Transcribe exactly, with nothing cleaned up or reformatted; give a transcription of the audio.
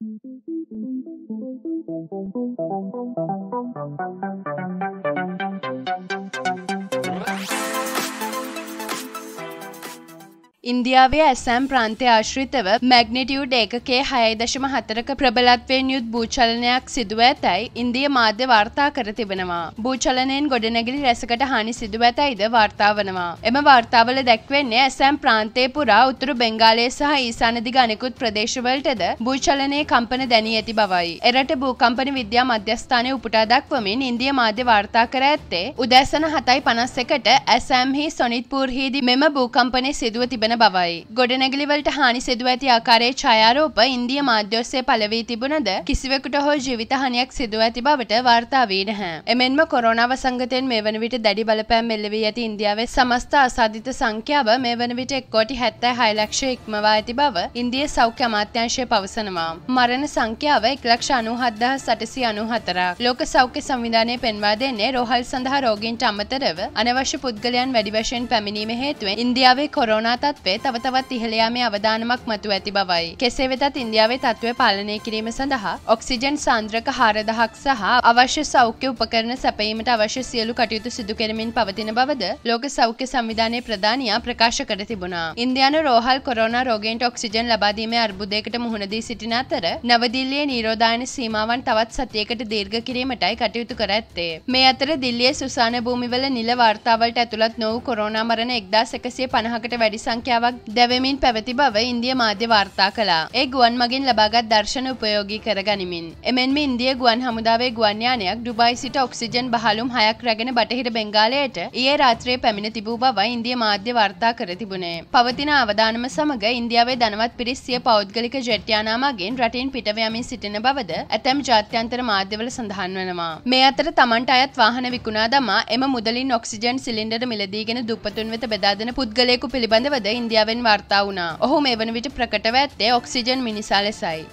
ඉන්දියාවේ ඇසෑම් ප්‍රාන්තය ආශ්‍රිතව මැග්නිටියුඩ් ඒකකයේ හයයි දශම හතරක ප්‍රබලත්වයෙන් යුත් භූචලනයක් සිදුව ඇතැයි ඉන්දිය මාධ්‍ය වාර්තා කර තිබෙනවා. භූචලනයෙන් ගොඩනැගිලි රැසකට හානි සිදුව ඇතැයිද වාර්තා වනවා. එම වාර්තාවල දැක්වෙන්නේ ඇසෑම් ප්‍රාන්තයේ පුරා උතුරු බෙන්ගාලය සහ ඊසාන දිග අනෙකුත් ප්‍රදේශවලටද භූචලනයේ කම්පන දැනී ඇති බවයි. එරට භූකම්පන විද්‍යා මධ්‍යස්ථානය උපුටා දක්වමින් ඉන්දිය මාධ්‍ය වාර්තා කර ඇත්තේ උදෑසන හතයි පනස් එකට ඇසෑම්හි සොනිත්පූර්හිදී මෙම භූකම්පනය සිදුව තිබෙන බවයි. ගොඩනැගිලි වලට හානි සිදු ඇති ආකාරයේ ඡායාරූප ඉන්දිය මාධ්‍ය ඔස්සේ පළ වී තිබුණද කිසිවෙකුට හෝ ජීවිත හානියක් සිදු ඇති බවට වාර්තා වී නැහැ. එමෙන්ම කොරෝනා වසංගතයෙන් මේ වන විට දැඩි බලපෑම් එල්ල වී ඇති ඉන්දියාවේ සමස්ත අසාධිත සංඛ්‍යාව මේ වන විට එක් කෝටි හැත්තෑ හය ලක්ෂය ඉක්මවා ඇති බව ඉන්දිය සෞඛ්‍ය අමාත්‍යාංශය පවසනවා. මරණ සංඛ්‍යාව එක ලක්ෂ අනූහත් දහස් අටසිය අනූහතරක්. ලෝක සෞඛ්‍ය සංවිධානය පෙන්වා දෙන්නේ රෝහල් සඳහා රෝගීන්ට අමතරව අනවශ්‍ය පුද්ගලයන් වැඩි වශයෙන් පැමිණීම හේතුවෙන් ඉන්දියාවේ කොරෝනා තත්ත්වය තව තවත් ඉහළ යාමේ අවදානමක් මතුව ඇති බවයි. කෙසේ වෙතත් ඉන්දියාවේ තත්ත්වය පාලනය කිරීම සඳහා ඔක්සිජන් සාන්ද්‍රක හාරදහස් සහ අවශ්‍ය සෞඛ්‍ය උපකරණ සැපයීමට අවශ්‍ය සියලු කටයුතු සිදු කරමින් පවතින බවද ලෝක සෞඛ්‍ය සංවිධානයේ ප්‍රධානියා ප්‍රකාශ කර තිබුණා. ඉන්දියානු රෝහල් කොරෝනා රෝගීන්ට ඔක්සිජන් ලබා දීමේ අර්බුදයකට මුහුණ දී සිටින අතර නවදිල්ලියේ නිරෝධායන සීමාවන් තවත් සතියකට දීර්ඝ කිරීමටයි කටයුතු කර ඇත්තේ. මේ අතර දිල්ලියේ සුසාන භූමිවල නිල වාර්තාවලට ඇතුළත් නොවූ කොරෝනා මරණ එක්දාස් එකසිය පනහකට වැඩි සංඛ්‍යාවක් දැවෙමින් පැවති බව ඉන්දිය මාධ්‍ය වාර්තා කළා. ඒ ගුවන් මගින් ලබාගත් දර්ශන උපයෝගී කරගනිමින්. එමෙන්ම ඉන්දිය ගුවන් හමුදාවේ ගුවන් යානයක් ඩුබායි සිට ඔක්සිජන් බහලුම් හයක් රැගෙන බටහිර බෙන්ගාලයට ඊයේ රාත්‍රියේ පැමිණ තිබූ බවයි ඉන්දිය මාධ්‍ය වාර්තා කර තිබුණේ. පවතින අවදානම සමග ඉන්දියාවේ ධනවත් පිරිස් සිය පෞද්ගලික ජෙට් යානා මගින් රටින් පිටව යමින් සිටින බවද ඇතැම් ජාත්‍යන්තර මාධ්‍යවල සඳහන් වෙනවා. මේ අතර තමන්ට අයත් වාහන විකුණා දමා එම මුදලින් ඔක්සිජන් සිලින්ඩර මිලදීගෙන දුප්පතුන් වෙත බෙදා දෙන පුද්ගලයෙකු පිළිබඳවද ඉන්දියාවෙන් වාර්තා වුණා. ඔහු මේ වන විට ප්‍රකටව ඇත්තේ ඔක්සිජන් මිනිසා ලෙසයි.